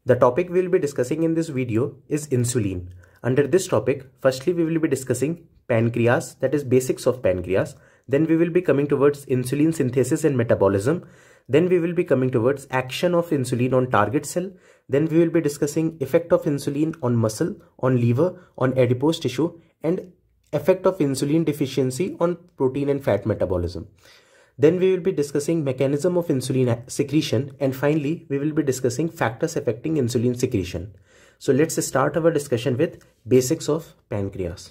The topic we will be discussing in this video is insulin. Under this topic, firstly we will be discussing pancreas, that is basics of pancreas. Then we will be coming towards insulin synthesis and metabolism. Then we will be coming towards action of insulin on target cell. Then we will be discussing effect of insulin on muscle, on liver, on adipose tissue, and effect of insulin deficiency on protein and fat metabolism. Then we will be discussing mechanism of insulin secretion, and finally we will be discussing factors affecting insulin secretion. So let's start our discussion with basics of pancreas.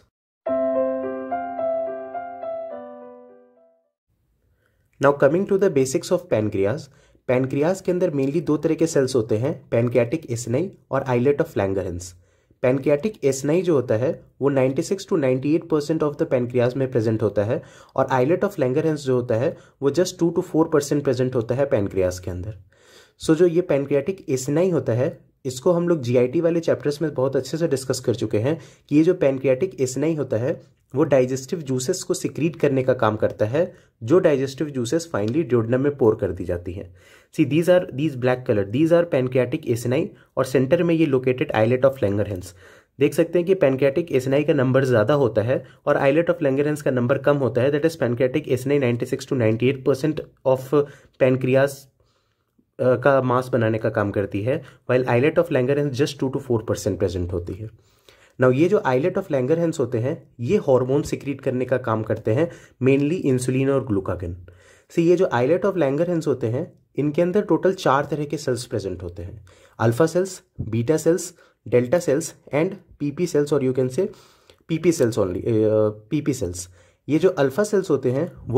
Now coming to the basics of pancreas, pancreas के अंदर mainly दो तरह के sales होते हैं, pancreatic acini और islet of Langerhans. Pancreatic acini जो होता है वो 96 to 98% ऑफ द पैनक्रियाज में प्रेजेंट होता है, और आइलेट ऑफ लैंगरहैंस जो होता है वो जस्ट 2 to 4% प्रेजेंट होता है पैनक्रियाज के अंदर। सो जो ये पैनक्रियाटिक एसिनी होता है, इसको हम लोग जीआईटी वाले चैप्टर्स में बहुत अच्छे से डिस्कस कर चुके हैं कि ये जो पैनक्रियाटिक एसिनी होता है वो डाइजेस्टिव जूसेस को सिक्रीट करने का काम करता है, जो डाइजेस्टिव जूसेस फाइनली ड्यूडेनम में पोर कर दी जाती हैं। See these black colour, these are pancreatic acini, और सेंटर में ये लोकेटेड आइलेट ऑफ लैंगरहैंस। देख सकते हैं कि पैनक्रियाटिक एसिनी का नंबर ज़्यादा होता है और आइलेट ऑफ लैंगरहैंस का नंबर कम होता है। That is pancreatic acini 96 to 98% of pancreas का मास बनाने का काम करती है, while islet of Langerhans just 2 to 4% present होती है। नाउ ये जो आइलेट ऑफ लैंगरहैंस होते हैं ये हार्मोन सिक्रीट करने का काम करते हैं, मेनली इंसुलिन और ग्लूकागन। से ये जो आइलेट ऑफ लैंगरहैंस होते हैं इनके अंदर टोटल 4 तरह के सेल्स प्रेजेंट होते हैं, alpha cells, beta cells, delta cells and PP cells, और you can say PP cells only, PP cells. ये जो अल्फा सेल्स होते हैं वो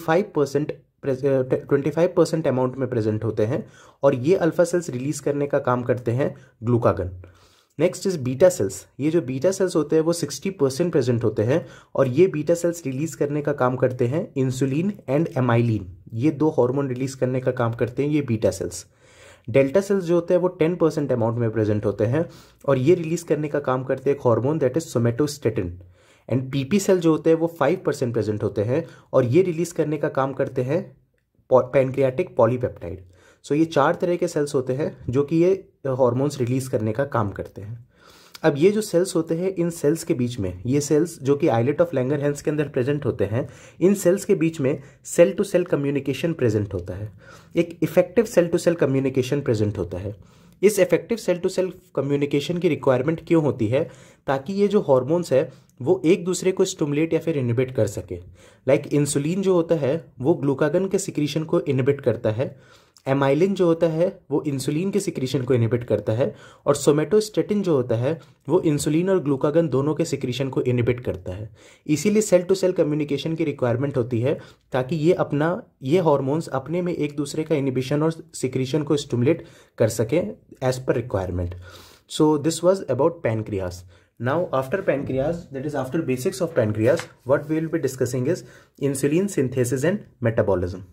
25% अमाउंट में प्रेजेंट होते हैं, और ये अल्फा सेल्स रिलीज करने का काम करते हैं glucagon. Next is beta cells. ये जो बीटा सेल्स होते हैं वो 60% प्रेजेंट होते हैं, और ये बीटा सेल्स रिलीज करने का काम करते हैं इंसुलिन एंड एमाइलिन, ये दो हार्मोन रिलीज करने का काम करते हैं ये बीटा सेल्स। डेल्टा सेल्स जो होते हैं वो 10% अमाउंट में प्रेजेंट होते हैं, और ये रिलीज करने का काम करते हैं एक hormone that is somatostatin. And PP cell जो होते हैं वो 5% प्रेजेंट होते हैं, और ये रिलीज करने का काम करते हैं पैनक्रियाटिक पॉलीपेप्टाइड। सो ये 4 तरह के सेल्स होते हैं जो कि ये हार्मोन्स रिलीज करने का काम करते हैं। अब ये जो सेल्स होते हैं, इन सेल्स के बीच में, ये सेल्स जो कि आइलेट ऑफ लैंगरहैंस के अंदर प्रेजेंट होते हैं, इन सेल्स के बीच में cell to cell communication present होता है, एक effective cell to cell communication present होता है। इस effective cell to cell communication की रिक्वायरमेंट क्यों होती है? ताकि ये जो हार्मोन्स है वो एक दूसरे को स्टिमुलेट या फिर इनहिबिट कर सके। लाइक इंसुलिन जो होता है वो ग्लूकागन के सिक्रीशन को इनहिबिट करता है, एमाइलिन जो होता है वो इंसुलिन के सिक्रीशन को इनहिबिट करता है, और सोमेटोस्टेटिन जो होता है वो इंसुलिन और ग्लूकागन दोनों के सिक्रीशन को इनहिबिट करता है। इसीलिए सेल टू सेल कम्युनिकेशन की रिक्वायरमेंट होती है ताकि ये हार्मोन्स अपने में एक दूसरे का इनहिबिशन और सिक्रीशन को स्टिमुलेट कर सके as per requirement. So this was about pancreas. Now after pancreas, that is after basics of pancreas, what we will be discussing is insulin synthesis and metabolism.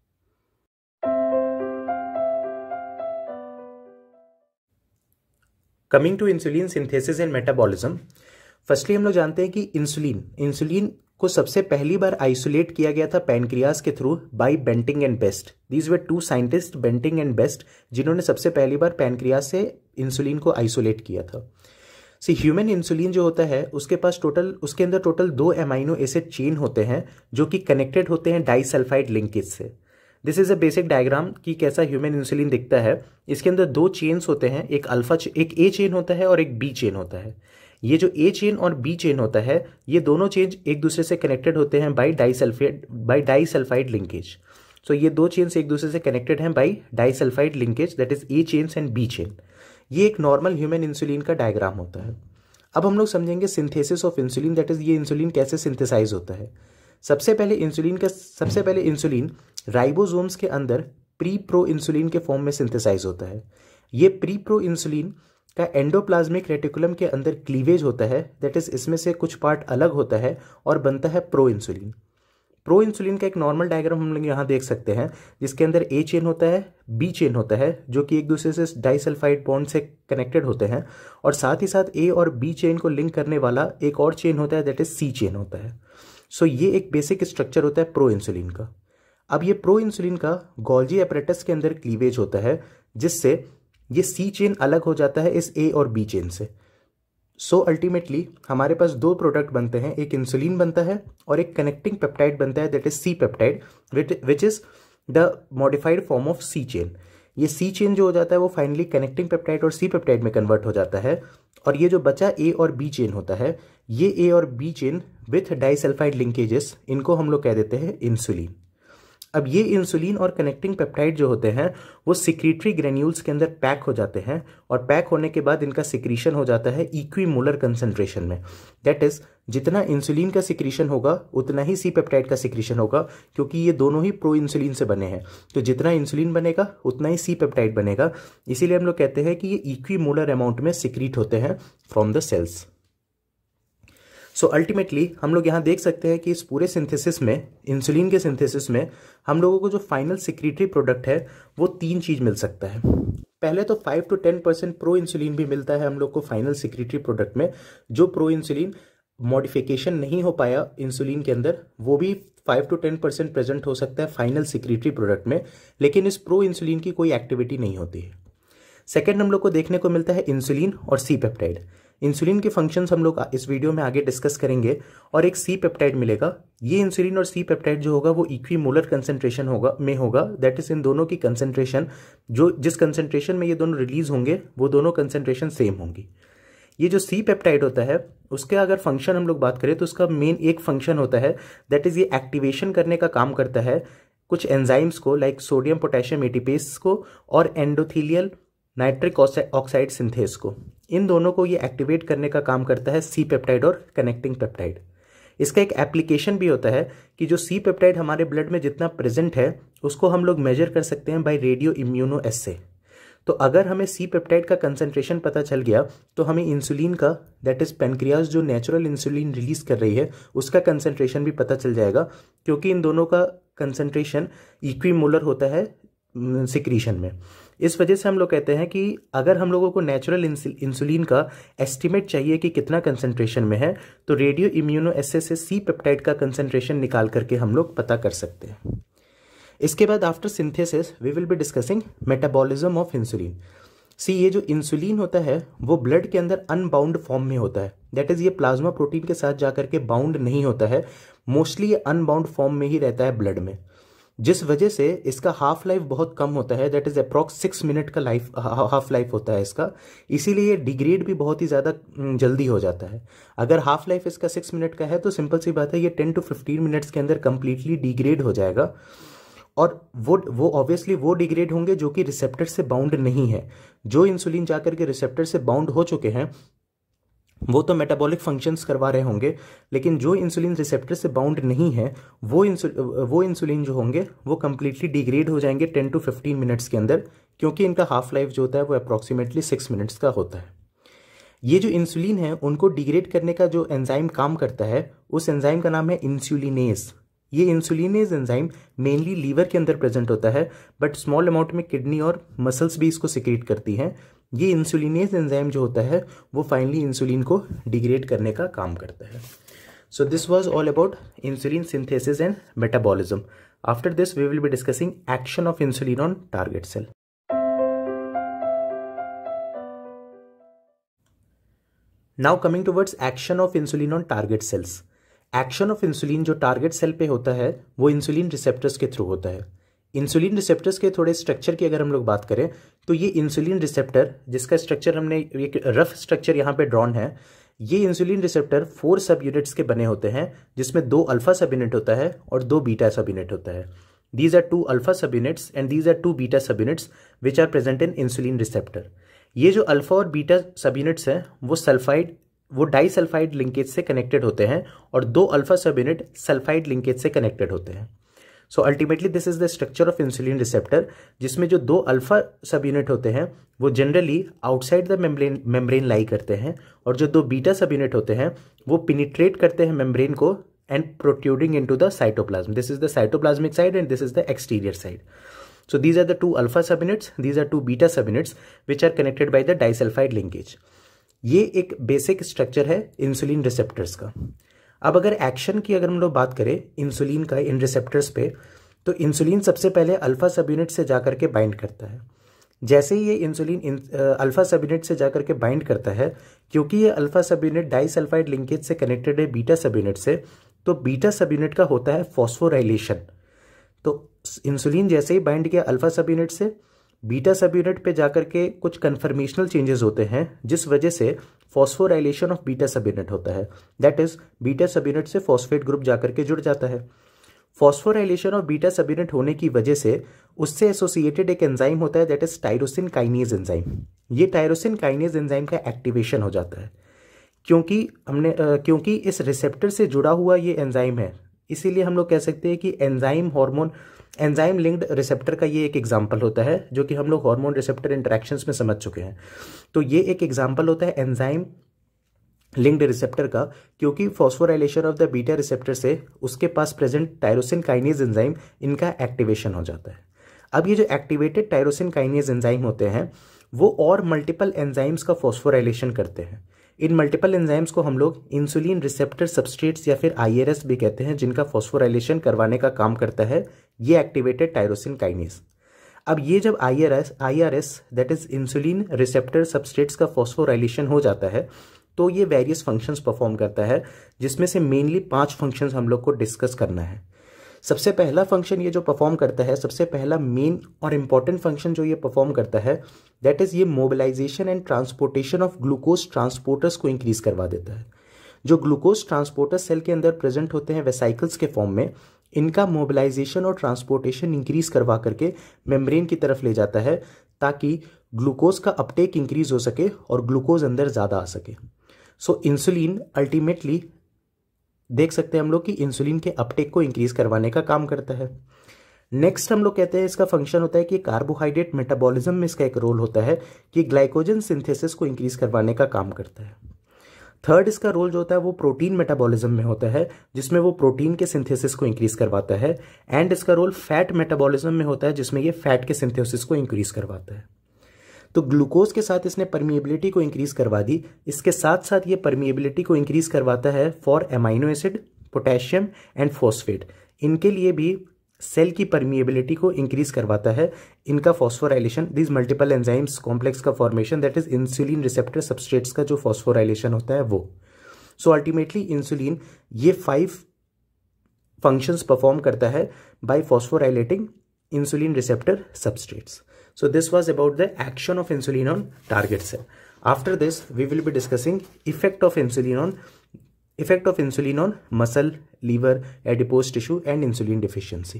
Coming to insulin synthesis and metabolism, firstly हम लोग जानते हैं कि insulin को सबसे पहली बार isolate किया गया था पैनक्रियास के through by Banting and Best. These were 2 scientist, Banting and Best, जिन्होंने सबसे पहली बार पैनक्रियास से इंसुलिन को आइसोलेट किया था। ह्यूमन इंसुलिन जो होता है उसके अंदर टोटल 2 अमाइनो एसिड चेन होते हैं जो कि कनेक्टेड होते हैं डाइसल्फाइड लिंकेज से। This is a basic diagram कि कैसा ह्यूमन इंसुलिन दिखता है। इसके अंदर 2 चेन्स होते हैं, एक ए चेन होता है और एक बी चेन होता है। ये जो ए चेन और बी चेन होता है ये दोनों चेन एक दूसरे से कनेक्टेड होते हैं बाय डाइसल्फाइड लिंकेज। सो ये 2 चेन्स एक दूसरे से कनेक्टेड हैं by disulphide linkage, that is A chains and B chain. ये एक नॉर्मल ह्यूमन इंसुलिन का डायग्राम होता है। अब हम लोग समझेंगे synthesis of insulin, that is ये इंसुलिन कैसे सिंथेसाइज होता है। सबसे पहले इंसुलिन राइबोसोम्स के अंदर प्री प्रो इंसुलिन के फॉर्म में सिंथेसाइज होता है। ये प्री प्रो इंसुलिन का एंडोप्लाज्मिक रेटिकुलम के अंदर क्लीवेज होता है, दैट इज इसमें से कुछ पार्ट अलग होता है और बनता है प्रो इंसुलिन। प्रो इंसुलिन का एक नॉर्मल डायग्राम हम लोग यहाँ देख सकते हैं, जिसके अंदर ए चेन होता है, बी चेन होता है, जो कि एक दूसरे से डाइसल्फाइड बॉन्ड से कनेक्टेड होते हैं, और साथ ही साथ ए और बी चेन को लिंक करने वाला एक और चेन होता है, दैट इज सी चेन होता है। सो ये एक बेसिक स्ट्रक्चर होता है प्रो इंसुलिन का। अब ये प्रो इंसुलिन का गोल्जी एपरेटस के अंदर क्लीवेज होता है, जिससे ये सी चेन अलग हो जाता है इस ए और बी चेन से। सो अल्टीमेटली हमारे पास दो प्रोडक्ट बनते हैं, एक इंसुलिन बनता है और एक कनेक्टिंग पेप्टाइड बनता है, that is C peptide, which is the modified form of C chain. ये सी चेन जो हो जाता है वो फाइनली कनेक्टिंग पेप्टाइड और सी पेप्टाइड में कन्वर्ट हो जाता है, और ये जो बचा ए और बी चेन होता है, ये ए और B chain with disulphide linkages, इनको हम लोग कह देते हैं इंसुलिन। अब ये इंसुलिन और कनेक्टिंग पेप्टाइड जो होते हैं वो सिक्रीटरी ग्रेन्यूल्स के अंदर पैक हो जाते हैं, और पैक होने के बाद इनका सिक्रीशन हो जाता है इक्विमोलर कंसंट्रेशन में। दैट इज जितना इंसुलिन का सिक्रीशन होगा उतना ही सी पेप्टाइड का सिक्रीशन होगा, क्योंकि ये दोनों ही प्रो इंसुलिन से बने हैं। तो जितना इंसुलिन बनेगा उतना ही सी पेप्टाइड बनेगा, इसीलिए हम लोग कहते हैं कि ये इक्विमोलर अमाउंट में सिक्रीट होते हैं from the cells. So ultimately हम लोग यहाँ देख सकते हैं कि इस पूरे सिंथेसिस में, इंसुलिन के सिंथेसिस में, हम लोगों को जो फाइनल सिक्रीटरी प्रोडक्ट है वो तीन चीज मिल सकता है। पहले तो 5 to 10% प्रो इंसुलिन भी मिलता है हम लोग को फाइनल सिक्रीटरी प्रोडक्ट में। जो प्रो इंसुलिन मॉडिफिकेशन नहीं हो पाया इंसुलिन के अंदर, वो भी 5 to 10% प्रेजेंट हो सकता है फाइनल सिक्रीटरी प्रोडक्ट में, लेकिन इस प्रो इंसुलिन की कोई एक्टिविटी नहीं होती है। सेकेंड हम लोग को देखने को मिलता है इंसुलिन और सी पेप्टाइड। इंसुलिन के फंक्शंस हम लोग इस वीडियो में आगे डिस्कस करेंगे, और एक सी पेप्टाइड मिलेगा। ये इंसुलिन और सी पेप्टाइड जो होगा वो इक्विमोलर कंसंट्रेशन होगा, दैट इज इन दोनों की कंसंट्रेशन, जिस कंसंट्रेशन में ये दोनों रिलीज होंगे वो दोनों कंसंट्रेशन सेम होंगी। ये जो सी पेप्टाइड होता है उसके अगर फंक्शन हम लोग बात करें तो उसका मेन एक फंक्शन होता है, दैट इज ये एक्टिवेशन करने का काम करता है कुछ एंजाइम्स को, लाइक सोडियम पोटेशियम एटीपेस को और एंडोथेलियल नाइट्रिक ऑक्साइड सिंथेस को। इन दोनों को ये एक्टिवेट करने का काम करता है सी पेप्टाइड और कनेक्टिंग पेप्टाइड। इसका एक एप्लीकेशन भी होता है कि जो सी पेप्टाइड हमारे ब्लड में जितना प्रेजेंट है उसको हम लोग मेजर कर सकते हैं बाय रेडियो इम्यूनो एस्से। तो अगर हमें सी पेप्टाइड का कंसंट्रेशन पता चल गया तो हमें इंसुलिन का, दैट इज पेनक्रियाज जो नेचुरल इंसुलिन रिलीज कर रही है, उसका कंसंट्रेशन भी पता चल जाएगा, क्योंकि इन दोनों का कंसंट्रेशन इक्विमोलर होता है सिक्रीशन में। इस वजह से हम लोग कहते हैं कि अगर हम लोगों को नेचुरल इंसुलिन का एस्टिमेट चाहिए कि कितना कंसंट्रेशन में है, तो रेडियो इम्यूनो एस्से से सी पेप्टाइड का कंसंट्रेशन निकाल करके हम लोग पता कर सकते हैं। इसके बाद after synthesis we will be discussing metabolism of insulin. ये जो इंसुलिन होता है वो ब्लड के अंदर अनबाउंड फॉर्म में होता है, दैट इज ये प्लाज्मा प्रोटीन के साथ जाकर के बाउंड नहीं होता है, मोस्टली ये अनबाउंड फॉर्म में ही रहता है ब्लड में, जिस वजह से इसका हाफ लाइफ बहुत कम होता है, दैट इज अप्रॉक्स 6 मिनट का हाफ लाइफ होता है इसका। इसीलिए ये डिग्रेड भी बहुत ही ज़्यादा जल्दी हो जाता है। अगर हाफ लाइफ इसका 6 मिनट का है तो सिंपल सी बात है ये 10 to 15 मिनट्स के अंदर कंप्लीटली डिग्रेड हो जाएगा, और वो ऑब्वियसली वो डिग्रेड होंगे जो कि रिसेप्टर से बाउंड नहीं है। जो इंसुलिन जाकर के रिसेप्टर से बाउंड हो चुके हैं वो तो मेटाबॉलिक फंक्शंस करवा रहे होंगे, लेकिन जो इंसुलिन रिसेप्टर से बाउंड नहीं है वो इंसुलिन जो होंगे वो कंप्लीटली डिग्रेड हो जाएंगे 10 to 15 मिनट्स के अंदर, क्योंकि इनका हाफ लाइफ जो होता है वो अप्रॉक्सीमेटली 6 मिनट्स का होता है। ये जो इंसुलिन है उनको डिग्रेड करने का जो एंजाइम काम करता है उस एंजाइम का नाम है इंसुलिनेज। ये इंसुलिनेज एंजाइम मेनली लीवर के अंदर प्रेजेंट होता है, बट स्मॉल अमाउंट में किडनी और मसल्स भी इसको सिक्रीट करती हैं। ये इंसुलिनेज एंजाइम जो होता है वो फाइनली इंसुलिन को डिग्रेड करने का काम करता है। So this was all about insulin synthesis and metabolism. After this we will be discussing action of insulin on target cell. Now coming towards action of insulin on target cells. Action of insulin जो target cell पे होता है वो insulin receptors के through होता है। Insulin receptors के थोड़े स्ट्रक्चर की अगर हम लोग बात करें तो ये इंसुलिन रिसेप्टर, जिसका स्ट्रक्चर हमने एक रफ स्ट्रक्चर यहाँ पे ड्रॉन है, ये इंसुलिन रिसेप्टर 4 सब यूनिट्स के बने होते हैं, जिसमें 2 अल्फा सब यूनिट होता है और 2 बीटा सब यूनिट होता है। These are 2 alpha subunits and these are 2 beta subunits which are present in insulin receptor. ये जो अल्फा और बीटा सब यूनिट्स हैं वो डाइसल्फाइड लिंकेज से कनेक्टेड होते हैं, और 2 alpha subunit sulphide linkage से कनेक्टेड होते हैं। So ultimately this is the structure of insulin receptor, जिसमें जो 2 अल्फा सब यूनिट होते हैं वो generally outside the membrane lie करते हैं, और जो 2 बीटा सब यूनिट होते हैं वो पिनिट्रेट करते हैं मेम्ब्रेन को and protruding into the cytoplasm. This is the cytoplasmic side and this is the exterior side. So these are the 2 alpha subunits, these are 2 beta subunits which are connected by the disulfide linkage. ये एक basic structure है insulin receptors का। अब अगर action की अगर हम लोग बात करें इंसुलिन का इन रिसेप्टर्स पे, तो इंसुलिन सबसे पहले अल्फा सब यूनिट से जाकर के बाइंड करता है। जैसे ही ये इंसुलिन अल्फा सब यूनिट से जाकर के बाइंड करता है, क्योंकि ये alpha subunit disulphide linkage से कनेक्टेड है बीटा सब यूनिट से, तो बीटा सब यूनिट का होता है फॉस्फोराइलेशन। तो इंसुलिन जैसे ही बाइंड किया अल्फा सब यूनिट से, बीटा सब यूनिट पे जाकर के कुछ कन्फर्मेशनल चेंजेस होते हैं, जिस वजह से phosphorylation of beta subunit होता है। That is beta subunit से फॉस्फेट ग्रुप जाकर के जुड़ जाता है। Phosphorylation of beta subunit होने की वजह से उससे एसोसिएटेड एक एंजाइम होता है, that is tyrosine kinase enzyme. ये टायरोसिन काइनेज एंजाइम का एक्टिवेशन हो जाता है। क्योंकि इस रिसेप्टर से जुड़ा हुआ ये एंजाइम है, इसीलिए हम लोग कह सकते हैं कि एंजाइम लिंक्ड रिसेप्टर का ये एक एग्जाम्पल होता है, जो कि हम लोग हार्मोन रिसेप्टर इंटरेक्शंस में समझ चुके हैं। तो ये एक एग्जाम्पल होता है एंजाइम लिंक्ड रिसेप्टर का, क्योंकि phosphorylation of the beta receptor से उसके पास प्रेजेंट टायरोसिन काइनेज एंजाइम, इनका एक्टिवेशन हो जाता है। अब ये जो एक्टिवेटेड टायरोसिन काइनेज एंजाइम होते हैं वो और मल्टीपल एंजाइम्स का फॉस्फोराइलेशन करते हैं। इन मल्टीपल एंजाइम्स को हम लोग इंसुलिन रिसेप्टर सबस्ट्रेट्स या फिर IRS भी कहते हैं, जिनका फॉस्फोराइलेशन करवाने का काम करता है ये एक्टिवेटेड टायरोसिन काइनेज। अब ये जब IRS that is insulin receptor substrates का फॉस्फोराइलेशन हो जाता है, तो ये वेरियस फंक्शंस परफॉर्म करता है, जिसमें से मेनली 5 फंक्शंस हम लोग को डिस्कस करना है। सबसे पहला फंक्शन ये जो परफॉर्म करता है, सबसे पहला मेन और इंपॉर्टेंट फंक्शन जो ये परफॉर्म करता है, दैट इज ये mobilisation and transportation of glucose transporters को इंक्रीज करवा देता है। जो ग्लूकोज ट्रांसपोर्टर सेल के अंदर प्रेजेंट होते हैं वेसाइकल्स के फॉर्म में, इनका मोबिलाइजेशन और ट्रांसपोर्टेशन इंक्रीज करवा करके मेम्ब्रेन की तरफ ले जाता है, ताकि ग्लूकोज का अपटेक इंक्रीज हो सके और ग्लूकोज अंदर ज़्यादा आ सके। सो इंसुलिन अल्टीमेटली देख सकते हैं हम लोग कि इंसुलिन के अपटेक को इंक्रीज करवाने का काम करता है। नेक्स्ट हम लोग कहते हैं इसका फंक्शन होता है कि कार्बोहाइड्रेट मेटाबॉलिज्म में इसका एक रोल होता है कि ग्लाइकोजन सिंथेसिस को इंक्रीज करवाने का काम करता है। थर्ड इसका रोल जो होता है वो प्रोटीन मेटाबॉलिज्म में होता है, जिसमें वो प्रोटीन के सिंथेसिस को इंक्रीज करवाता है। एंड इसका रोल फैट मेटाबॉलिज्म में होता है, जिसमें ये फैट के सिंथेसिस को इंक्रीज करवाता है। तो ग्लूकोज के साथ इसने परमिएबिलिटी को इंक्रीज करवा दी, इसके साथ साथ ये परमिएबिलिटी को इंक्रीज करवाता है for amino acid, potassium and phosphate. इनके लिए भी सेल की परमिएबिलिटी को इंक्रीज करवाता है इनका phosphorylation, this multiple enzymes complex का formation, that is insulin receptor substrates का जो फॉस्फोराइलेशन होता है वो। सो अल्टीमेटली इंसुलिन ये 5 फंक्शंस परफॉर्म करता है by phosphorylating insulin receptor substrates. So this was about the action of insulin on target cell. After this, we will be discussing effect of insulin on muscle, liver, adipose tissue, and insulin deficiency.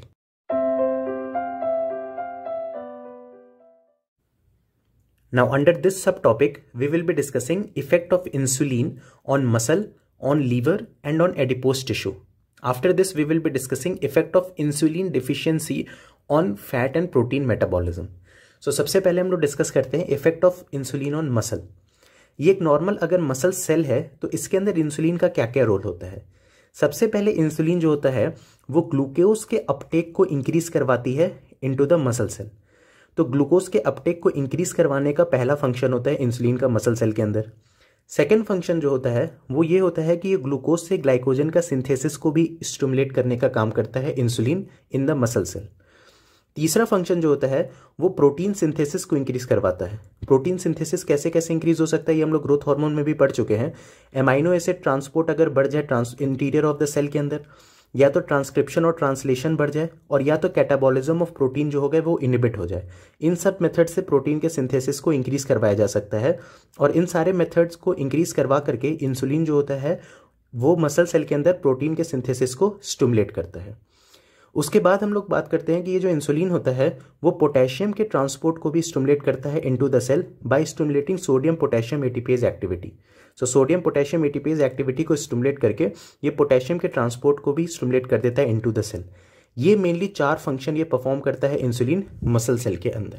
Now, under this subtopic, we will be discussing effect of insulin on muscle, on liver, and on adipose tissue. After this, we will be discussing effect of insulin deficiency on fat and protein metabolism. So, सबसे पहले हम लोग discuss करते हैं effect of insulin on muscle. ये एक normal अगर muscle cell है तो इसके अंदर इंसुलिन का क्या क्या रोल होता है. सबसे पहले इंसुलिन जो होता है वो ग्लूकोज के अपटेक को इंक्रीज करवाती है इनटू द मसल सेल. तो ग्लूकोज के अपटेक को इंक्रीज करवाने का पहला फंक्शन होता है इंसुलिन का मसल सेल के अंदर. सेकेंड फंक्शन जो होता है वो ये होता है कि ये ग्लूकोज से ग्लाइकोजन का सिंथेसिस को भी स्टिमुलेट करने का काम करता है insulin in the muscle cell. तीसरा फंक्शन जो होता है वो प्रोटीन सिंथेसिस को इंक्रीज करवाता है. प्रोटीन सिंथेसिस कैसे कैसे इंक्रीज हो सकता है ये हम लोग ग्रोथ हार्मोन में भी पढ़ चुके हैं. एमाइनो एसिड ट्रांसपोर्ट अगर बढ़ जाए इंटीरियर ऑफ द सेल के अंदर, या तो ट्रांसक्रिप्शन और ट्रांसलेशन बढ़ जाए, और या तो कैटाबॉलिज्म ऑफ प्रोटीन जो हो गए वो इनिबिट हो जाए. इन सब मेथड से प्रोटीन के सिंथेसिस को इंक्रीज करवाया जा सकता है. और इन सारे मेथड्स को इंक्रीज करवा करके इंसुलिन जो होता है वो मसल सेल के अंदर प्रोटीन के सिंथेसिस को स्टिमुलेट करता है. उसके बाद हम लोग बात करते हैं कि ये जो इंसुलिन होता है वो पोटेशियम के ट्रांसपोर्ट को भी स्टिमुलेट करता है into the cell by stimulating sodium potassium ATPase activity. So sodium potassium ATPase activity को स्टिमुलेट करके ये पोटेशियम के ट्रांसपोर्ट को भी स्टिमुलेट कर देता है इनटू द सेल. ये मेनली 4 फंक्शन ये परफॉर्म करता है इंसुलिन मसल सेल के अंदर.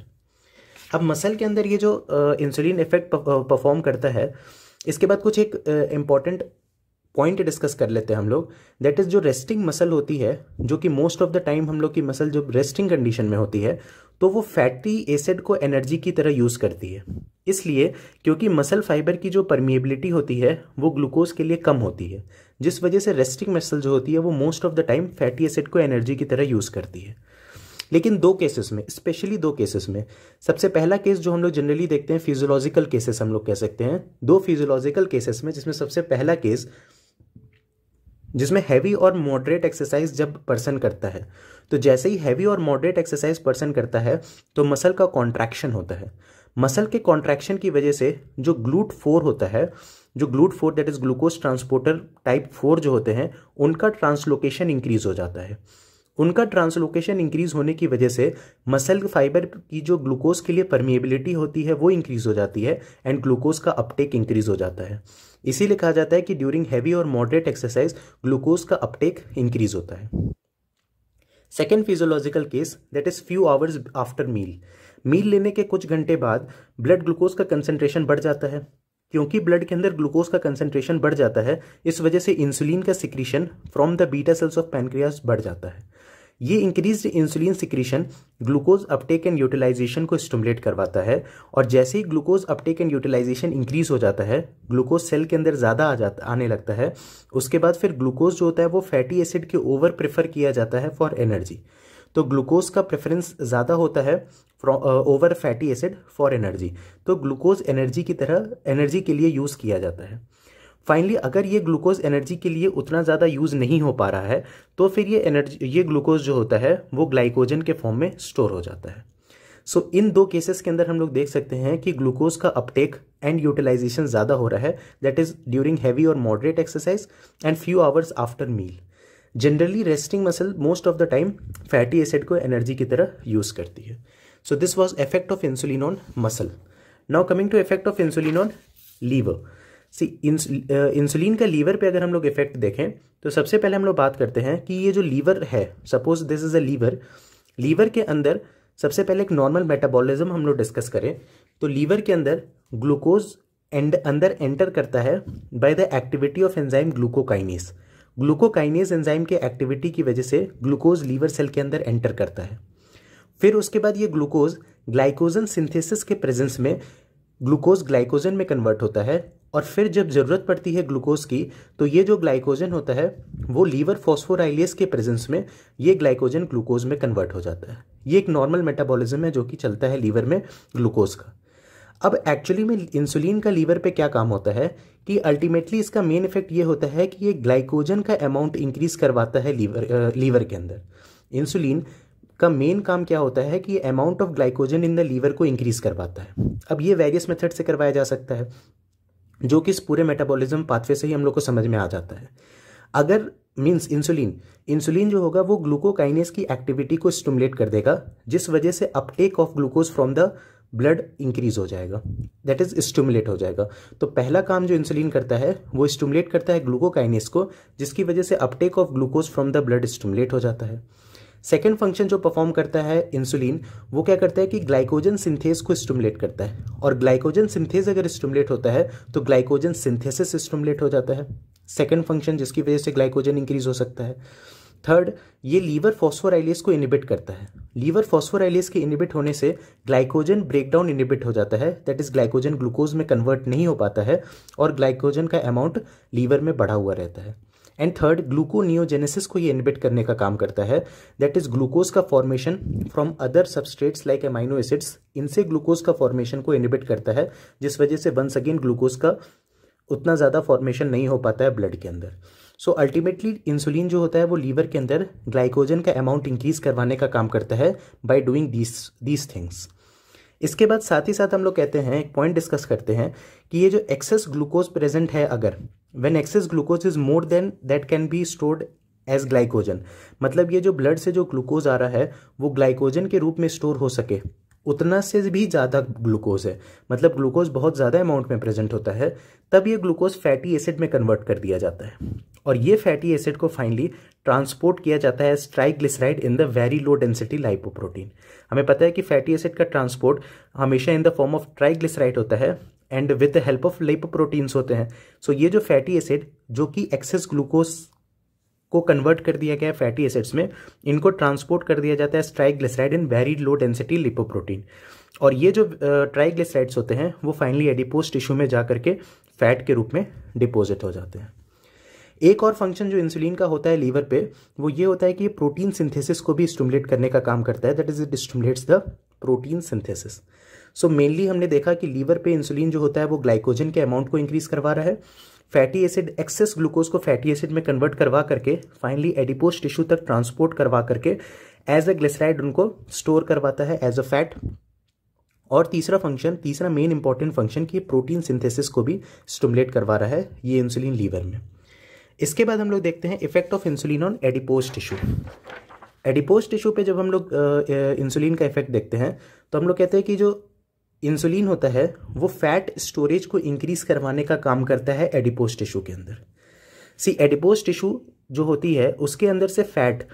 अब मसल के अंदर ये जो इंसुलिन इफेक्ट परफॉर्म करता है, इसके बाद कुछ एक इंपॉर्टेंट पॉइंट डिस्कस कर लेते हैं हम लोग. दैट इज जो रेस्टिंग मसल होती है, जो कि मोस्ट ऑफ द टाइम हम लोग की मसल जब रेस्टिंग कंडीशन में होती है तो वो फैटी एसिड को एनर्जी की तरह यूज करती है. इसलिए क्योंकि मसल फाइबर की जो परमिएबिलिटी होती है वो ग्लूकोज के लिए कम होती है, जिस वजह से रेस्टिंग मसल जो होती है वो most of the time fatty acid को एनर्जी की तरह यूज करती है. लेकिन दो केसेस में, स्पेशली दो केसेस में, सबसे पहला केस जो हम लोग जनरली देखते हैं फिजियोलॉजिकल केसेस हम लोग कह सकते हैं, दो फिजियोलॉजिकल केसेस में, जिसमें सबसे पहला केस जिसमें हैवी और मॉडरेट एक्सरसाइज जब पर्सन करता है, तो जैसे ही हैवी और मॉडरेट एक्सरसाइज पर्सन करता है तो मसल का कॉन्ट्रैक्शन होता है। मसल के कॉन्ट्रैक्शन की वजह से जो ग्लूट 4 होता है, जो GLUT 4 that is glucose transporter type 4 जो होते हैं, उनका ट्रांसलोकेशन इंक्रीज हो जाता है। उनका ट्रांसलोकेशन इंक्रीज होने की वजह से मसल फाइबर की जो ग्लूकोज के लिए परमिएबिलिटी होती है वो इंक्रीज हो जाती है एंड ग्लूकोज का अपटेक इंक्रीज हो जाता है। इसीलिए कहा जाता है कि ड्यूरिंग हैवी और मॉडरेट एक्सरसाइज ग्लूकोज का अपटेक इंक्रीज होता है। Second physiological case that is few hours after meal. Meal लेने के कुछ घंटे बाद ब्लड ग्लूकोज का कंसंट्रेशन बढ़ जाता है। क्योंकि ब्लड के अंदर ग्लूकोज का कंसंट्रेशन बढ़ जाता है, इस वजह से इंसुलिन का secretion from the beta cells of pancreas बढ़ जाता है। ये increased insulin secretion glucose uptake and utilization को स्टिमुलेट करवाता है, और जैसे ही glucose uptake and utilization increase हो जाता है, ग्लूकोज सेल के अंदर ज़्यादा आने लगता है। उसके बाद फिर ग्लूकोज जो होता है वो फैटी एसिड के ओवर प्रेफर किया जाता है फॉर एनर्जी। तो ग्लूकोज का प्रेफरेंस ज़्यादा होता है over fatty acid for energy. तो ग्लूकोज एनर्जी की तरह एनर्जी के लिए यूज़ किया जाता है। फाइनली अगर ये ग्लूकोज एनर्जी के लिए उतना ज़्यादा यूज़ नहीं हो पा रहा है तो फिर ये ग्लूकोज जो होता है वो ग्लाइकोजन के फॉर्म में स्टोर हो जाता है। सो इन दो केसेस के अंदर हम लोग देख सकते हैं कि ग्लूकोज का अपटेक एंड यूटिलाइजेशन ज़्यादा हो रहा है, दैट इज ड्यूरिंग हैवी और moderate exercise and few hours after meal. Generally resting muscle most of the time fatty acid को एनर्जी की तरह यूज़ करती है। So this was effect of insulin on muscle. Now coming to effect of insulin on liver. Insulin का liver पे अगर हम लोग इफेक्ट देखें तो सबसे पहले हम लोग बात करते हैं कि ये जो लीवर है, suppose this is a liver, liver के अंदर सबसे पहले एक नॉर्मल मेटाबॉलिज्म हम लोग डिस्कस करें तो लीवर के अंदर ग्लूकोज अंदर एंटर करता है by the activity of enzyme glucokinase. Glucokinase enzyme के एक्टिविटी की वजह से ग्लूकोज लीवर सेल के अंदर एंटर करता है। फिर उसके बाद ये ग्लूकोज ग्लाइकोजन सिंथेसिस के प्रेजेंस में ग्लूकोज ग्लाइकोजन में कन्वर्ट होता है, और फिर जब जरूरत पड़ती है ग्लूकोज की तो ये जो ग्लाइकोजन होता है वो लीवर फॉस्फोराइलेज के प्रेजेंस में ये ग्लाइकोजन ग्लूकोज में कन्वर्ट हो जाता है। ये एक नॉर्मल मेटाबॉलिज्म है जो कि चलता है लीवर में ग्लूकोज का। अब एक्चुअली में इंसुलिन का लीवर पे क्या काम होता है कि अल्टीमेटली इसका मेन इफेक्ट ये होता है कि ये ग्लाइकोजन का अमाउंट इंक्रीज करवाता है लीवर के अंदर। इंसुलिन का मेन काम क्या होता है कि ये amount of glycogen in the liver को इंक्रीज करवाता है। अब ये वेरियस मेथड से करवाया जा सकता है जो कि इस पूरे मेटाबॉलिज्म पाथवे से ही हम लोग को समझ में आ जाता है। अगर मीन्स इंसुलिन जो होगा वो ग्लूकोकाइनेज की एक्टिविटी को स्टिमुलेट कर देगा, जिस वजह से uptake of glucose from the blood increase हो जाएगा, दैट इज स्टिमुलेट हो जाएगा। तो पहला काम जो इंसुलिन करता है वो स्टिमुलेट करता है ग्लूकोकाइनेज को, जिसकी वजह से uptake of glucose from the blood stimulate हो जाता है। सेकेंड फंक्शन जो परफॉर्म करता है इंसुलिन वो क्या करता है कि ग्लाइकोजन सिंथेज को स्टिमुलेट करता है, और ग्लाइकोजन सिंथेज अगर स्टिमुलेट होता है तो ग्लाइकोजन सिंथेसिस स्टिमुलेट हो जाता है, सेकेंड फंक्शन जिसकी वजह से ग्लाइकोजन इंक्रीज हो सकता है। थर्ड, ये लीवर फॉस्फोराइलेज को इनिबिट करता है। लीवर फॉस्फोराइलेज के इनिबिट होने से ग्लाइकोजन ब्रेकडाउन इनिबिट हो जाता है, दैट इज ग्लाइकोजन ग्लूकोज में कन्वर्ट नहीं हो पाता है और ग्लाइकोजन का अमाउंट लीवर में बढ़ा हुआ रहता है। एंड थर्ड, ग्लूकोनियोजेनेसिस को ये इनहिबिट करने का काम करता है, दैट इज ग्लूकोज का formation from other substrates like amino acids. इनसे ग्लूकोज का फॉर्मेशन को इनहिबिट करता है, जिस वजह से वंस अगेन ग्लूकोज का उतना ज़्यादा फॉर्मेशन नहीं हो पाता है ब्लड के अंदर। सो अल्टीमेटली इंसुलिन जो होता है वो लीवर के अंदर ग्लाइकोजन का अमाउंट इंक्रीज करवाने का काम करता है बाय डूइंग दीज थिंग्स। इसके बाद साथ ही साथ हम लोग कहते हैं, एक पॉइंट डिस्कस करते हैं कि ये जो एक्सेस ग्लूकोज प्रेजेंट है, अगर when excess glucose is more than that can be stored as glycogen, मतलब ये जो ब्लड से जो ग्लूकोज आ रहा है वो ग्लाइकोजन के रूप में स्टोर हो सके, उतना से भी ज़्यादा ग्लूकोज है, मतलब ग्लूकोज बहुत ज़्यादा अमाउंट में प्रेजेंट होता है, तब ये ग्लूकोज फैटी एसिड में कन्वर्ट कर दिया जाता है, और ये फैटी एसिड को फाइनली ट्रांसपोर्ट किया जाता है as triglyceride in the very low density lipoprotein. हमें पता है कि फैटी एसिड का ट्रांसपोर्ट हमेशा in the form of triglyceride होता है and with the help of lipoproteins होते हैं। सो ये जो फैटी एसिड जो कि एक्सेस ग्लूकोज को कन्वर्ट कर दिया गया है फैटी एसिड्स में, इनको ट्रांसपोर्ट कर दिया जाता है triglyceride in very low density lipoprotein, और ये जो ट्राइग्लिसराइड्स होते हैं वो फाइनली एडिपोज टिश्यू में जा करके फैट के रूप में डिपोजिट हो जाते हैं। एक और फंक्शन जो इंसुलिन का होता है लीवर पे, वो ये होता है कि ये प्रोटीन सिंथेसिस को भी स्टिमुलेट करने का काम करता है, that is it stimulates the protein synthesis. So mainly हमने देखा कि लीवर पे इंसुलिन जो होता है वो ग्लाइकोजन के अमाउंट को इंक्रीज करवा रहा है, फैटी एसिड एक्सेस ग्लूकोज को फैटी एसिड में कन्वर्ट करवा करके फाइनली एडिपोज टिश्यू तक ट्रांसपोर्ट करवा करके एज अ ग्लिसराइड उनको स्टोर करवाता है एज अ फैट। और तीसरा मेन इंपॉर्टेंट फंक्शन कि प्रोटीन सिंथेसिस को भी स्टिमुलेट करवा रहा है ये इंसुलिन लीवर में। इसके बाद हम लोग देखते हैं effect of insulin on adipose tissue. Adipose tissue पे जब हम लोग इंसुलिन का इफेक्ट देखते हैं तो हम लोग कहते हैं कि जो इंसुलिन होता है वो फैट स्टोरेज को इंक्रीज करवाने का काम करता है एडिपोज टिश्यू के अंदर। सी एडिपोज टिश्यू जो होती है उसके अंदर से फैट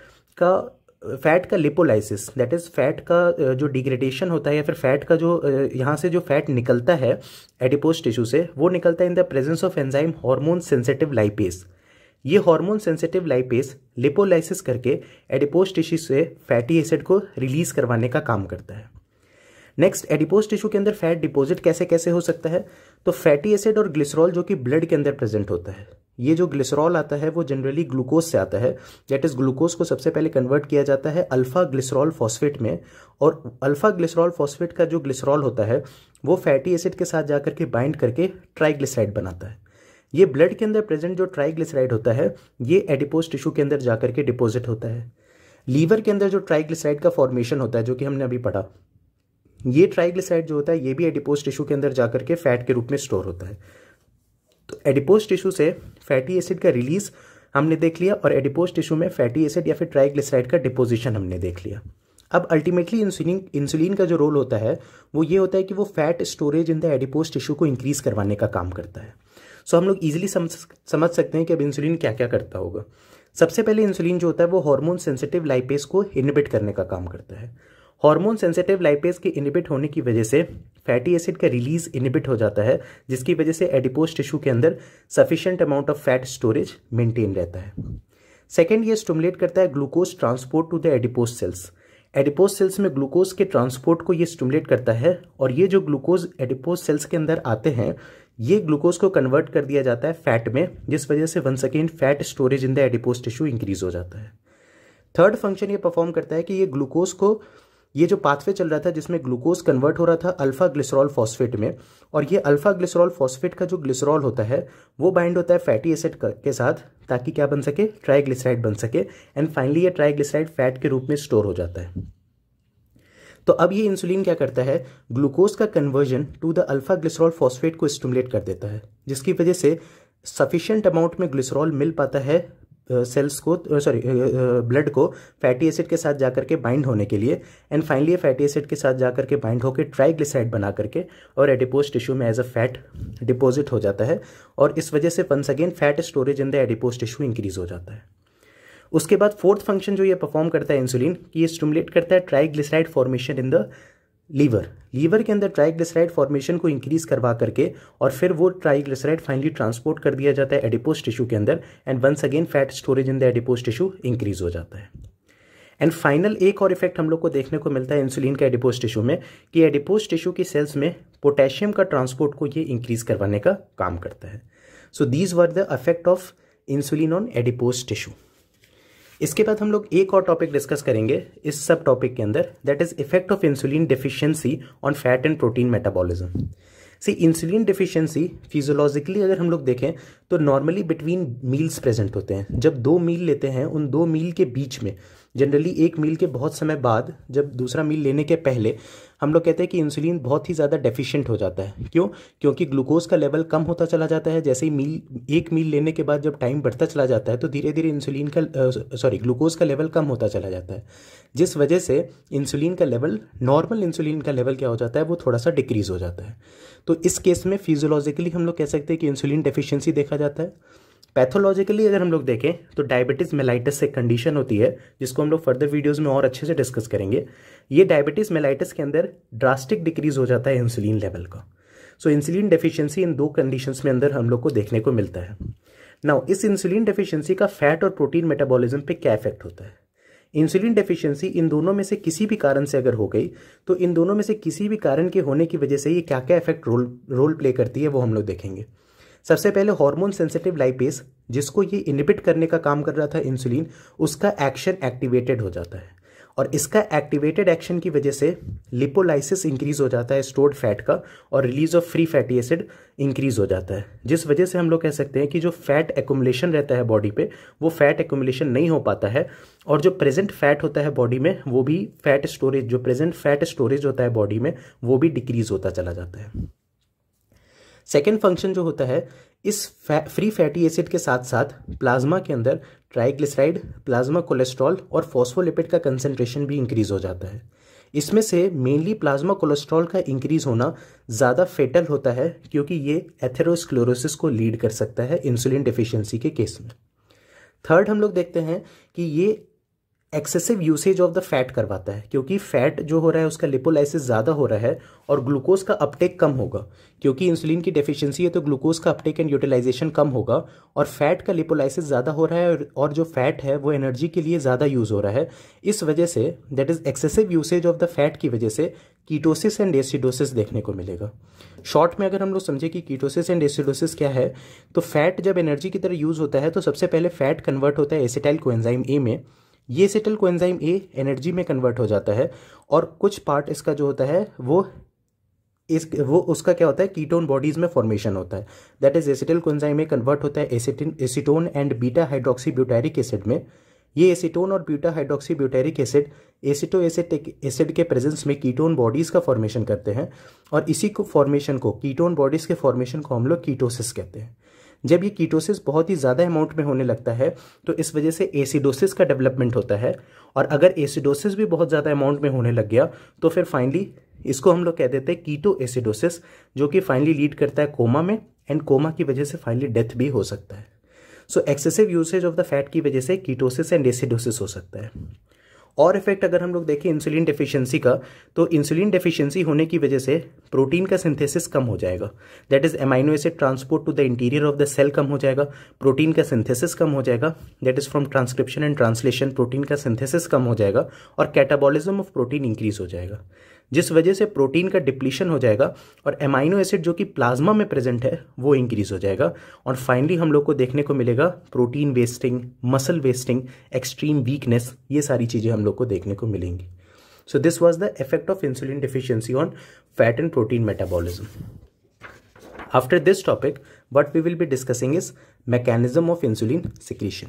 का लिपोलाइसिस, दैट इज फैट का जो डिग्रेडेशन होता है या फिर फैट का जो यहाँ से जो फैट निकलता है एडिपोज टिश्यू से, वो निकलता है in the presence of enzyme hormone sensitive lipase. ये हार्मोन सेंसिटिव लाइपेज लिपोलाइसिस करके एडिपोज टिश्यू से फैटी एसिड को रिलीज करवाने का काम करता है। नेक्स्ट, एडिपोज टिश्यू के अंदर फैट डिपॉजिट कैसे कैसे हो सकता है, तो फैटी एसिड और ग्लिसरॉल जो कि ब्लड के अंदर प्रेजेंट होता है, ये जो ग्लिसरॉल आता है वो जनरली ग्लूकोज से आता है, दैट इज ग्लूकोज को सबसे पहले कन्वर्ट किया जाता है अल्फा ग्लिसरॉल फॉस्फेट में, और अल्फा ग्लिसरॉल फॉस्फेट का जो ग्लिसरॉल होता है वो फैटी एसिड के साथ जाकर के बाइंड करके ट्राइग्लिसराइड बनाता है। ये ब्लड के अंदर प्रेजेंट जो ट्राइग्लिसराइड होता है ये एडिपोज टिश्यू के अंदर जाकर के डिपॉजिट होता है। लीवर के अंदर जो ट्राइग्लिसराइड का फॉर्मेशन होता है जो कि हमने अभी पढ़ा, ये ट्राइग्लिसराइड जो होता है ये भी एडिपोज टिश्यू के अंदर जाकर के फैट के रूप में स्टोर होता है। तो एडिपोज टिश्यू से फैटी एसिड का रिलीज हमने देख लिया और एडिपोज टिश्यू में फैटी एसिड या फिर ट्राइग्लिसराइड का डिपोजिशन हमने देख लिया। अब अल्टीमेटली इंसुलिन का जो रोल होता है वो ये होता है कि वो fat storage in the adipose tissue को इंक्रीज करवाने का काम करता है। सो हम लोग इजीली समझ सकते हैं कि अब इंसुलिन क्या क्या करता होगा। सबसे पहले इंसुलिन जो होता है वो हार्मोन सेंसिटिव लाइपेज को इनहिबिट करने का काम करता है। हार्मोन सेंसिटिव लाइपेज के इनहिबिट होने की वजह से फैटी एसिड का रिलीज इनहिबिट हो जाता है, जिसकी वजह से एडिपोज टिश्यू के अंदर sufficient amount of fat storage maintain रहता है। सेकेंड, ये स्टिमुलेट करता है glucose transport to the adipose cells. Adipose cells में ग्लूकोज के ट्रांसपोर्ट को ये स्टिमुलेट करता है और ये जो ग्लूकोज एडिपोज सेल्स के अंदर आते हैं ये ग्लूकोज को कन्वर्ट कर दिया जाता है फैट में, जिस वजह से once again fat storage in the adipose tissue increase हो जाता है। थर्ड फंक्शन ये परफॉर्म करता है कि ये ग्लूकोज को, ये जो पाथवे चल रहा था जिसमें ग्लूकोज कन्वर्ट हो रहा था अल्फा ग्लिसरॉल फॉस्फेट में, और ये अल्फा ग्लिसरॉल फॉस्फेट का जो ग्लिसरॉल होता है वो बाइंड होता है फैटी एसिड के साथ ताकि क्या बन सके, ट्राइग्लिसराइड बन सके, एंड फाइनली ये ट्राइग्लिसराइड फैट के रूप में स्टोर हो जाता है। तो अब ये इंसुलिन क्या करता है, ग्लूकोज का conversion to the alpha glycerol phosphate को स्टिमुलेट कर देता है, जिसकी वजह से सफिशिएंट अमाउंट में ग्लिसरॉल मिल पाता है सेल्स को, ब्लड को फैटी एसिड के साथ जाकर के बाइंड होने के लिए, एंड फाइनली फैटी एसिड के साथ जाकर के बाइंड होकर ट्राइग्लिसराइड बना करके और एडिपोज टिश्यू में एज अ फैट डिपॉजिट हो जाता है, और इस वजह से once again fat storage in the adipose tissue increase हो जाता है। उसके बाद फोर्थ फंक्शन जो ये परफॉर्म करता है इंसुलिन, कि ये स्टिमुलेट करता है triglyceride formation in the liver के अंदर ट्राइग्लिसराइड फॉर्मेशन को इंक्रीज करवा करके, और फिर वो ट्राइग्लिसराइड फाइनली ट्रांसपोर्ट कर दिया जाता है एडिपोज टिश्यू के अंदर, and once again fat storage in the adipose tissue increase हो जाता है। एंड फाइनल एक और इफेक्ट हम लोग को देखने को मिलता है इंसुलिन का एडिपोज टिश्यू में, कि एडिपोज टिश्यू की सेल्स में पोटेशियम का ट्रांसपोर्ट को ये इंक्रीज करवाने का काम करता है। So these were the effect of insulin on adipose tissue. इसके बाद हम लोग एक और टॉपिक डिस्कस करेंगे इस सब टॉपिक के अंदर, that is effect of insulin deficiency on fat and protein metabolism. See insulin deficiency physiologically अगर हम लोग देखें तो नॉर्मली बिटवीन मील्स प्रेजेंट होते हैं। जब 2 मील लेते हैं उन 2 मील के बीच में, जनरली एक मील के बहुत समय बाद, जब दूसरा मील लेने के पहले, हम लोग कहते हैं कि इंसुलिन बहुत ही ज़्यादा डेफिशिएंट हो जाता है। क्यों? क्योंकि ग्लूकोज का लेवल कम होता चला जाता है। जैसे ही एक मील लेने के बाद जब टाइम बढ़ता चला जाता है तो धीरे धीरे ग्लूकोज का लेवल कम होता चला जाता है, जिस वजह से इंसुलिन का लेवल, नॉर्मल इंसुलिन का लेवल क्या हो जाता है, वो थोड़ा सा डिक्रीज हो जाता है। तो इस केस में फिजियोलॉजिकली हम लोग कह सकते हैं कि इंसुलिन डेफिशिएंसी देखा जाता है। पैथोलॉजिकली अगर हम लोग देखें तो डायबिटीज़ मेलाइटिस एक कंडीशन होती है जिसको हम लोग फर्दर वीडियोस में और अच्छे से डिस्कस करेंगे। ये डायबिटीज़ मेलाइटिस के अंदर ड्रास्टिक डिक्रीज हो जाता है इंसुलिन लेवल का। सो इंसुलिन डेफिशिएंसी इन 2 कंडीशंस में अंदर हम लोग को देखने को मिलता है। नाउ इस इंसुलिन डेफिशिएंसी का फैट और प्रोटीन मेटाबॉलिज्म पे क्या इफेक्ट होता है? इंसुलिन डेफिशिएंसी इन दोनों में से किसी भी कारण से अगर हो गई तो इन दोनों में से किसी भी कारण के होने की वजह से ये क्या क्या इफेक्ट रोल प्ले करती है वो हम लोग देखेंगे। सबसे पहले हार्मोन सेंसिटिव लाइपेज, जिसको ये इनहिबिट करने का काम कर रहा था इंसुलिन, उसका एक्शन एक्टिवेटेड हो जाता है और इसका एक्टिवेटेड एक्शन की वजह से लिपोलाइसिस इंक्रीज हो जाता है स्टोर्ड फैट का और release of free fatty acid increase हो जाता है, जिस वजह से हम लोग कह सकते हैं कि जो फैट एक्युमुलेशन रहता है बॉडी पे वो फैट एक्युमुलेशन नहीं हो पाता है और जो प्रेजेंट फैट होता है बॉडी में वो भी फैट स्टोरेज, जो प्रेजेंट फैट स्टोरेज होता है बॉडी में वो भी डिक्रीज होता चला जाता है। सेकेंड फंक्शन जो होता है, इस फ्री फैटी एसिड के साथ साथ प्लाज्मा के अंदर ट्राइग्लिसराइड, प्लाज्मा कोलेस्ट्रॉल और फॉस्फोलिपिड का कंसंट्रेशन भी इंक्रीज हो जाता है। इसमें से मेनली प्लाज्मा कोलेस्ट्रॉल का इंक्रीज होना ज़्यादा फेटल होता है क्योंकि ये एथेरोस्क्लेरोसिस को लीड कर सकता है इंसुलिन डेफिशिएंसी के केस में। थर्ड हम लोग देखते हैं कि ये excessive usage of the fat करवाता है, क्योंकि फैट जो हो रहा है उसका लिपोलाइसिस ज़्यादा हो रहा है और ग्लूकोज का अपटेक कम होगा, क्योंकि इंसुलिन की डेफिशिएंसी है तो ग्लूकोज का अपटेक एंड यूटिलाइजेशन कम होगा और फैट का लिपोलाइसिस ज़्यादा हो रहा है और जो फैट है वो एनर्जी के लिए ज़्यादा यूज़ हो रहा है। इस वजह से that is excessive usage of the fat की वजह से कीटोसिस एंड एसिडोसिस देखने को मिलेगा। शॉर्ट में अगर हम लोग समझे कि कीटोसिस एंड एसिडोसिस क्या है, तो फैट जब एनर्जी की तरह यूज़ होता है तो सबसे पहले फैट कन्वर्ट होता है एसिटाइल कोएंजाइम ए में, ये एसिटाइल कोएंजाइम ए एनर्जी में कन्वर्ट हो जाता है और कुछ पार्ट इसका जो होता है वो उसका क्या होता है, कीटोन बॉडीज में फॉर्मेशन होता है। That is acetyl coenzyme A convert होता है acetone and beta hydroxy butyric acid में। ये एसीटोन और beta hydroxy butyric acid acetoacetic acid के प्रेजेंस में कीटोन बॉडीज का फॉर्मेशन करते हैं और इसी को फॉर्मेशन को, कीटोन बॉडीज के फॉर्मेशन को हम लोग कीटोसिस कहते हैं। जब ये कीटोसिस बहुत ही ज़्यादा अमाउंट में होने लगता है तो इस वजह से एसिडोसिस का डेवलपमेंट होता है और अगर एसिडोसिस भी बहुत ज़्यादा अमाउंट में होने लग गया तो फिर फाइनली इसको हम लोग कह देते हैं कीटो एसिडोसिस, जो कि फाइनली लीड करता है कोमा में एंड कोमा की वजह से फाइनली डेथ भी हो सकता है। So excessive usage of the fat की वजह से कीटोसिस एंड एसिडोसिस हो सकता है। और इफेक्ट अगर हम लोग देखें इंसुलिन डेफिशिएंसी का, तो इंसुलिन डेफिशिएंसी होने की वजह से प्रोटीन का सिंथेसिस कम हो जाएगा। That is amino acid transport to the interior of the cell कम हो जाएगा, प्रोटीन का सिंथेसिस कम हो जाएगा। That is from transcription and translation, protein का सिंथेसिस कम हो जाएगा और कैटाबॉलिज्म ऑफ प्रोटीन इंक्रीज हो जाएगा, जिस वजह से प्रोटीन का डिप्लीशन हो जाएगा और एमाइनो एसिड जो कि प्लाज्मा में प्रेजेंट है वो इंक्रीज हो जाएगा और फाइनली हम लोग को देखने को मिलेगा protein wasting, muscle wasting, extreme weakness, ये सारी चीज़ें हम लोग को देखने को मिलेंगी। So this was the effect of insulin deficiency on fat and protein metabolism. After this topic what we will be discussing is mechanism of insulin secretion.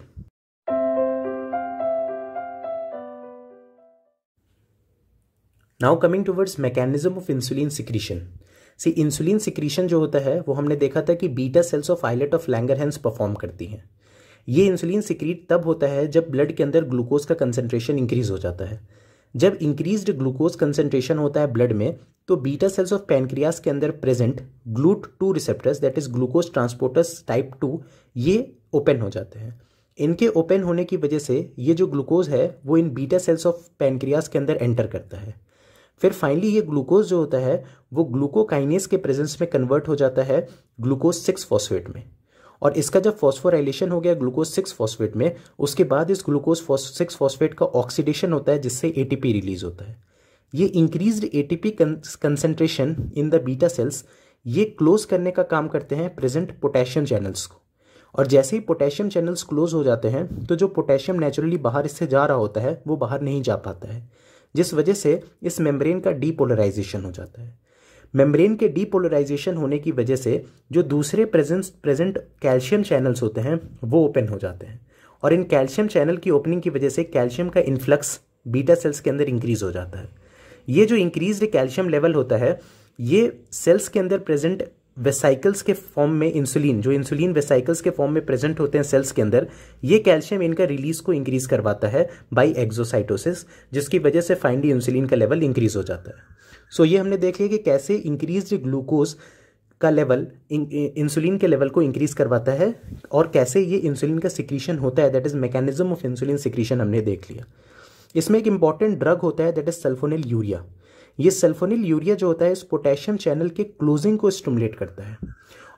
Now coming towards mechanism of insulin secretion. See insulin secretion जो होता है वो हमने देखा था कि beta cells of islet of Langerhans perform करती हैं। ये इंसुलिन सिक्रीट तब होता है जब ब्लड के अंदर ग्लूकोज का कंसंट्रेशन इंक्रीज हो जाता है। जब इंक्रीज्ड ग्लूकोज कंसंट्रेशन होता है ब्लड में तो बीटा सेल्स ऑफ पैनक्रियास के अंदर present GLUT2 receptors, that is glucose transporters type 2, ये ओपन हो जाते हैं। इनके ओपन होने की वजह से ये जो ग्लूकोज है वो इन बीटा सेल्स ऑफ पैनक्रियास के अंदर एंटर करता है। फिर फाइनली ये ग्लूकोज जो होता है वो ग्लूकोकाइनेज के प्रेजेंस में कन्वर्ट हो जाता है ग्लूकोज 6 फॉस्फेट में और इसका जब फॉस्फोराइलेशन हो गया ग्लूकोज 6 फॉस्फेट में, उसके बाद इस ग्लूकोज 6 फॉस्फेट का ऑक्सीडेशन होता है जिससे एटीपी रिलीज होता है। ये increased ATP concentration in the beta cells ये क्लोज करने का काम करते हैं प्रेजेंट पोटेशियम चैनल्स को, और जैसे ही पोटेशियम चैनल्स क्लोज हो जाते हैं तो जो पोटेशियम नेचुरली बाहर इससे जा रहा होता है वो बाहर नहीं जा पाता है, जिस वजह से इस मेम्ब्रेन का डीपोलराइजेशन हो जाता है। मेम्ब्रेन के डीपोलराइजेशन होने की वजह से जो दूसरे प्रेजेंट कैल्शियम चैनल्स होते हैं वो ओपन हो जाते हैं और इन कैल्शियम चैनल की ओपनिंग की वजह से कैल्शियम का इन्फ्लक्स बीटा सेल्स के अंदर इंक्रीज हो जाता है। ये जो इंक्रीज्ड कैल्शियम लेवल होता है ये सेल्स के अंदर प्रेजेंट वेसाइकल्स के फॉर्म में इंसुलिन वेसाइकल्स के फॉर्म में प्रेजेंट होते हैं सेल्स के अंदर, ये कैल्शियम इनका रिलीज को इंक्रीज करवाता है बाय एक्सोसाइटोसिस, जिसकी वजह से फाइनली इंसुलिन का लेवल इंक्रीज हो जाता है। सो ये हमने देख लिया कि कैसे इंक्रीज्ड ग्लूकोज का लेवल इंसुलिन के लेवल को इंक्रीज करवाता है और कैसे ये इंसुलिन का सिक्रीशन होता है, that is mechanism of insulin secretion हमने देख लिया। इसमें एक इंपॉर्टेंट ड्रग होता है दैट इज सल्फोनिल यूरिया। ये सल्फोनिल यूरिया जो होता है इस पोटेशियम चैनल के क्लोजिंग को स्टिमुलेट करता है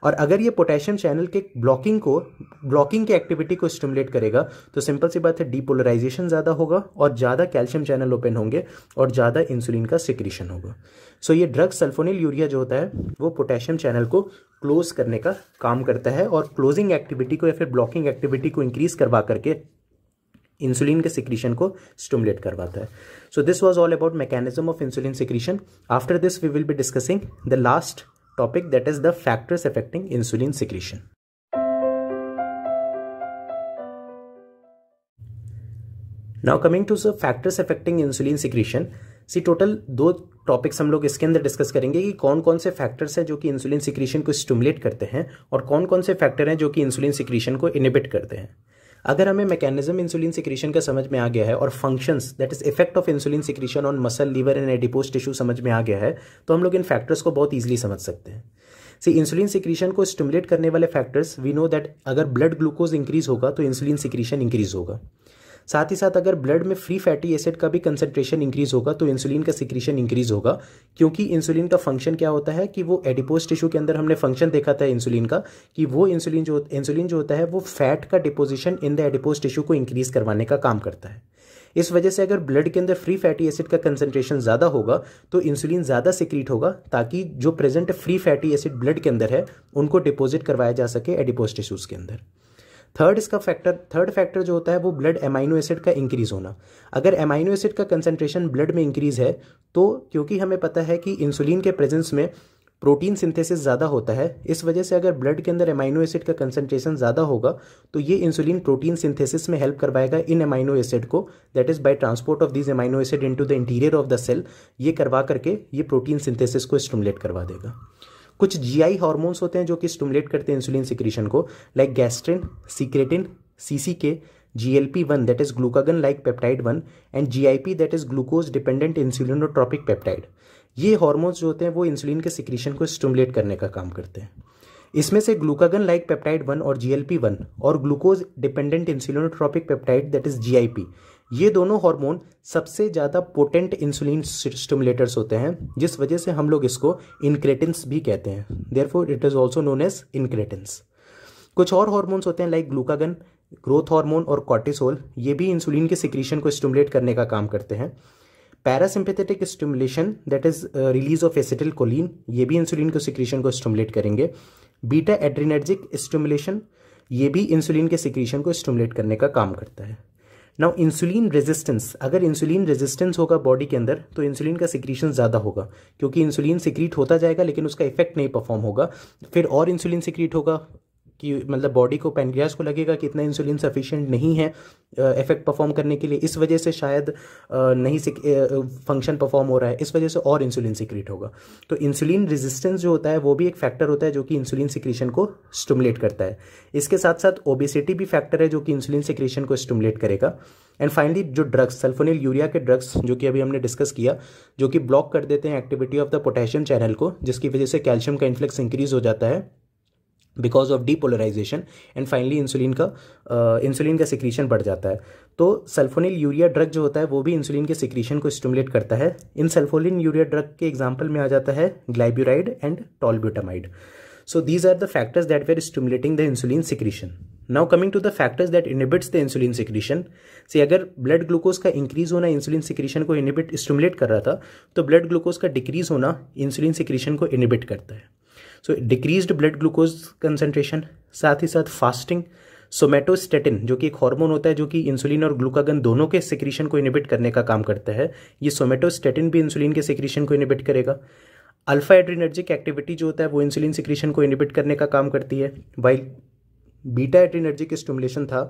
और अगर ये पोटेशियम चैनल के ब्लॉकिंग की एक्टिविटी को स्टिमुलेट करेगा तो सिंपल सी बात है डीपोलराइजेशन ज़्यादा होगा और ज़्यादा कैल्शियम चैनल ओपन होंगे और ज़्यादा इंसुलिन का सिक्रीशन होगा। सो ये ड्रग सल्फोनिल यूरिया जो होता है वो पोटेशियम चैनल को क्लोज करने का काम करता है और क्लोजिंग एक्टिविटी को या फिर ब्लॉकिंग एक्टिविटी को इंक्रीज करवा करके इंसुलिन के सिक्रीशन को स्टिमुलेट करवाता है। So this was all about mechanism of insulin secretion. After this we will be discussing the last topic, that is the factors affecting insulin secretion. Now coming to the factors affecting insulin secretion, see total 2 topics हम लोग इसके अंदर discuss करेंगे कि कौन कौन से factors हैं जो कि इंसुलिन सिक्रीशन को स्टिमुलेट करते हैं और कौन कौन से फैक्टर हैं जो कि इंसुलिन सिक्रीशन को इनहिबिट करते हैं। अगर हमें मैकेनिज्म इंसुलिन सिक्रीशन का समझ में आ गया है और functions that is effect of insulin secretion on muscle, liver and adipose tissue समझ में आ गया है तो हम लोग इन फैक्टर्स को बहुत ईजिली समझ सकते हैं। सी इंसुलिन सिक्रीशन को स्टिमुलेट करने वाले फैक्टर्स वी नो दैट अगर ब्लड ग्लूकोज इंक्रीज होगा तो इंसुलिन सिक्रीशन इंक्रीज होगा। साथ ही साथ अगर ब्लड में फ्री फैटी एसिड का भी कंसंट्रेशन इंक्रीज होगा तो इंसुलिन का सिक्रीशन इंक्रीज होगा, क्योंकि इंसुलिन का फंक्शन क्या होता है कि वो एडिपोज टिश्यू के अंदर हमने फंक्शन देखा था इंसुलिन का कि वो इंसुलिन जो होता है वो फैट का deposition in the adipose tissue को इंक्रीज करवाने का काम करता है। इस वजह से अगर ब्लड के अंदर फ्री फैटी एसिड का कंसंट्रेशन ज़्यादा होगा तो इंसुलिन ज़्यादा सिक्रीट होगा ताकि जो present free fatty acid blood के अंदर है उनको डिपोजिट करवाया जा सके एडिपोज टिश्यूज़ के अंदर। थर्ड फैक्टर जो होता है वो ब्लड एमाइनो एसिड का इंक्रीज होना। अगर एमाइनो एसिड का कंसंट्रेशन ब्लड में इंक्रीज है तो क्योंकि हमें पता है कि इंसुलिन के प्रेजेंस में प्रोटीन सिंथेसिस ज़्यादा होता है, इस वजह से अगर ब्लड के अंदर एमाइनो एसिड का कंसंट्रेशन ज़्यादा होगा तो ये इंसुलिन प्रोटीन सिंथेसिस में हेल्प करवाएगा इन एमाइनो एसिड को, that is by transport of this amino acid into the interior of the cell. ये करवा करके ये प्रोटीन सिंथेसिस को स्टिमुलेट करवा देगा। कुछ जीआई हार्मोन्स होते हैं जो कि स्टिमुलेट करते हैं इंसुलिन सिक्रीशन को, like gastrin, secretin, CCK, GLP-1 that is glucagon like peptide 1 and GIP that is glucose dependent insulinotropic peptide. ये हार्मोन्स जो होते हैं वो इंसुलिन के सिक्रीशन को स्टिमुलेट करने का काम करते हैं। इसमें से ग्लूकागन लाइक पेप्टाइड 1 और GLP-1 और glucose dependent insulinotropic peptide that is GIP, ये दोनों हार्मोन सबसे ज़्यादा पोटेंट इंसुलिन स्टिमुलेटर्स होते हैं, जिस वजह से हम लोग इसको इनक्रेटिन्स भी कहते हैं। Therefore it is also known as incretins. कुछ और हार्मोन्स होते हैं लाइक ग्लूकागन, ग्रोथ हार्मोन और कॉर्टिसोल, ये भी इंसुलिन के सिक्रीशन को स्टिमुलेट करने का काम करते हैं। Parasympathetic stimulation that is release of acetylcholine, ये भी इंसुलिन के सिक्रीशन को स्टिमुलेट करेंगे। बीटा एड्रिनर्जिक स्टिमुलेशन, ये भी इंसुलिन के सिक्रीशन को स्टिमुलेट करने का काम करता है। नाउ इंसुलिन रेजिस्टेंस, अगर इंसुलिन रेजिस्टेंस होगा बॉडी के अंदर तो इंसुलिन का सिक्रीशन ज़्यादा होगा, क्योंकि इंसुलिन सिक्रीट होता जाएगा लेकिन उसका इफेक्ट नहीं परफॉर्म होगा। फिर और इंसुलिन सिक्रीट होगा कि मतलब बॉडी को, पैनक्रियास को लगेगा कि इतना इंसुलिन सफिशिएंट नहीं है इफेक्ट परफॉर्म करने के लिए, इस वजह से शायद नहीं फंक्शन परफॉर्म हो रहा है, इस वजह से और इंसुलिन सिक्रीट होगा। तो इंसुलिन रेजिस्टेंस जो होता है वो भी एक फैक्टर होता है जो कि इंसुलिन सिक्रीशन को स्टिमुलेट करता है। इसके साथ साथ ओबेसिटी भी फैक्टर है जो कि इंसुलिन सिक्रीशन को स्टिमुलेट करेगा। एंड फाइनली जो ड्रग्स, सल्फोनिल यूरिया के ड्रग्स जो कि अभी हमने डिस्कस किया, जो कि ब्लॉक कर देते हैं activity of the potassium channel को, जिसकी वजह से कैल्शियम का इन्फ्लक्स इंक्रीज हो जाता है because of depolarization and finally insulin का सिक्रीशन बढ़ जाता है। तो सल्फोनिल यूरिया ड्रग जो होता है वो भी इंसुलिन के सिक्रीशन को स्टिमुलेट करता है। इन सल्फोनिल यूरिया ड्रग के एग्जांपल में आ जाता है glyburide and tolbutamide. So these are the factors that were stimulating the insulin secretion. Now coming to the factors that inhibits the insulin secretion. See, अगर ब्लड ग्लूकोज का increase होना insulin secretion को stimulate कर रहा था तो blood glucose का decrease होना इंसुलिन सिक्रीशन को इनहिबिट करता है। So decreased blood glucose concentration, साथ ही साथ फास्टिंग, सोमेटोस्टेटिन जो कि एक हार्मोन होता है जो कि इंसुलिन और ग्लूकागन दोनों के सिक्रीशन को इनहिबिट करने का काम करता है, ये सोमेटोस्टेटिन भी इंसुलिन के सिक्रीशन को इनहिबिट करेगा। अल्फा एड्रिनर्जिक एक्टिविटी जो होता है वो इंसुलिन सिक्रीशन को इनहिबिट करने का काम करती है, वाइल बीटा एड्रिनर्जिक स्टिमुलेशन था,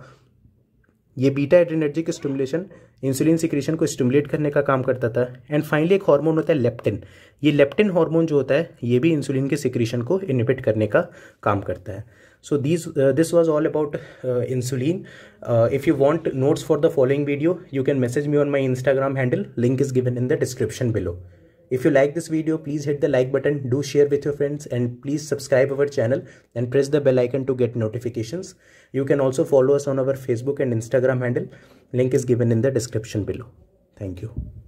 ये beta adrenergic stimulation insulin secretion को स्टिमुलेट करने का काम करता था। एंड फाइनली एक हार्मोन होता है लेप्टिन, ये लेप्टिन हार्मोन जो होता है ये भी इंसुलिन के सिक्रीशन को इनहिबिट करने का काम करता है। So this was all about insulin. If you want notes for the following video, you can message me on my Instagram handle. Link is given in the description below. If you like this video, please hit the like button, do share with your friends, and please subscribe our channel and press the bell icon to get notifications. You can also follow us on our Facebook and Instagram handle. Link is given in the description below. Thank you.